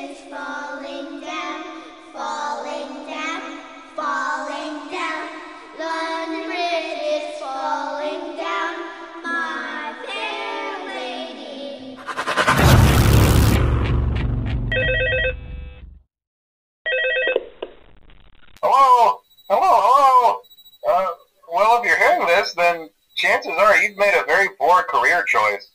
is falling down, falling down, falling down. London Bridge is falling down, my fair lady. Hello? Hello? Well, if you're hearing this, then chances are you've made a very poor career choice.